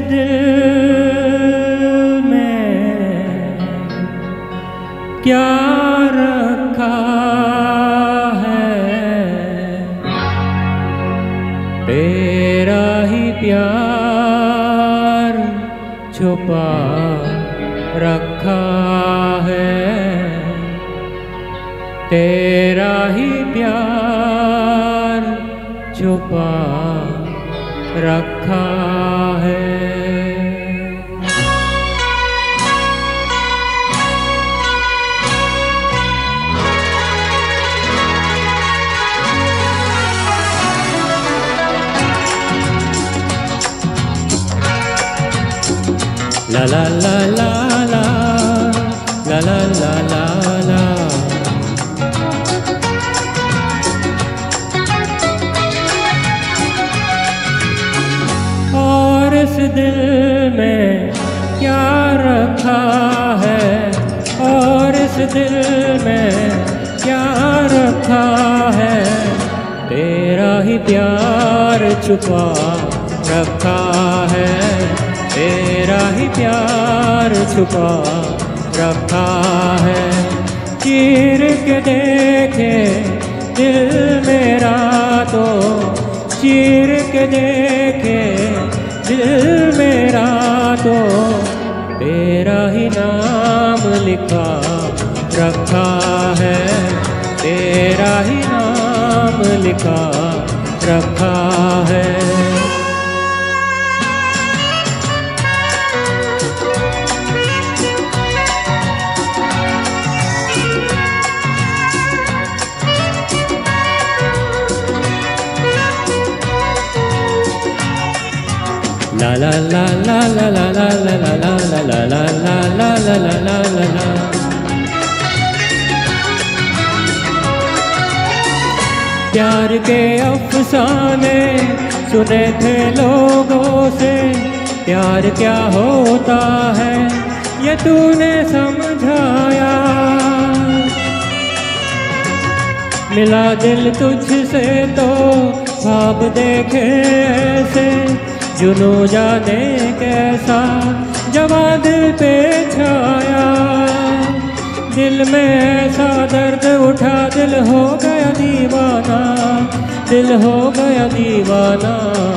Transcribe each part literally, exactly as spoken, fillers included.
दिल में क्या रखा है, तेरा ही प्यार छुपा रखा है, तेरा ही प्यार छुपा रखा है। La la la la la la la la la la। और इस दिल में क्या रखा है, और इस दिल में क्या रखा है, तेरा ही प्यार छुपा रखा है, तेरा ही प्यार छुपा रखा है। चीर के देखे दिल मेरा तो, चीर के देखे दिल मेरा तो, तेरा ही नाम लिखा रखा है, तेरा ही नाम लिखा रखा है। La la la la la la la la la la la la la la la la la la la la। प्यार के अफसाने सुने थे लोगों से, प्यार क्या होता है ये तूने समझाया। मिला दिल तुझसे तो ख्वाब देखे ऐसे, जुनू जाने कैसा जवा दिल पे छाया। दिल में ऐसा दर्द उठा, दिल हो गया दीवाना, दिल हो गया दीवाना।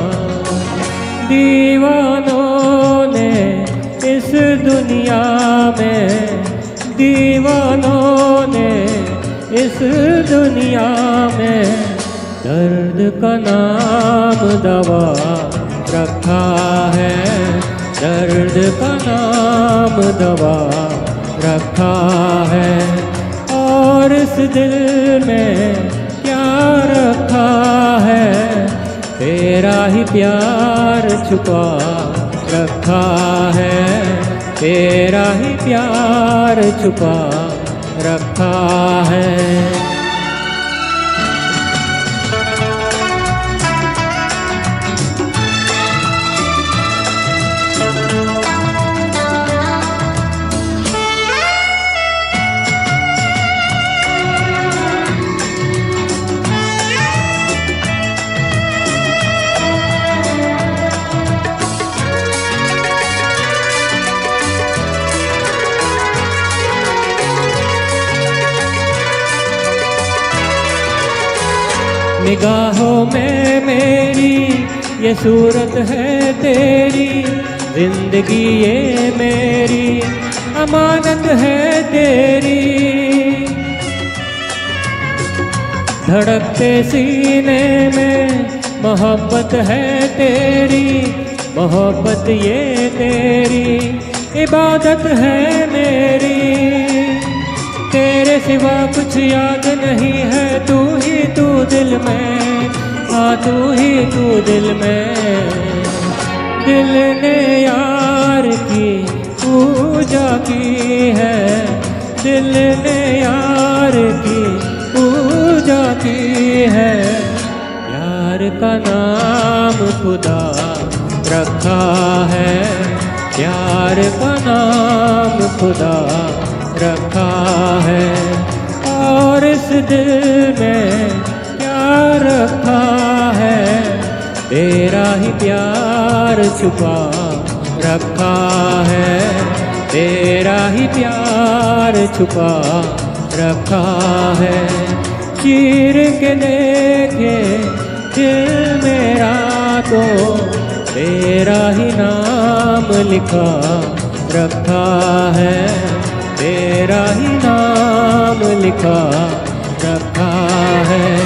दीवानों ने इस दुनिया में, दीवानों ने इस दुनिया में दर्द का नाम दवा रखा है, दर्द का नाम दवा रखा है। और इस दिल में क्या रखा है, तेरा ही प्यार छुपा रखा है, तेरा ही प्यार छुपा रखा है। निगाहों में मेरी ये सूरत है तेरी, जिंदगी ये मेरी अमानत है तेरी। धड़कते सीने में मोहब्बत है तेरी, मोहब्बत ये तेरी इबादत है मेरी। तेरे सिवा कुछ याद नहीं है, तू ही तू दिल में, हाँ तू ही तू दिल में। दिल ने यार की पूजा की है, दिल ने यार की पूजा की है। यार का नाम खुदा रखा है, यार का नाम खुदा रखा है। और इस दिल में क्या रखा है, तेरा ही प्यार छुपा रखा है, तेरा ही प्यार छुपा रखा है। चीर के देखे दिल मेरा तो तेरा ही नाम लिखा रखा है, तेरा ही नाम लिखा रखा है।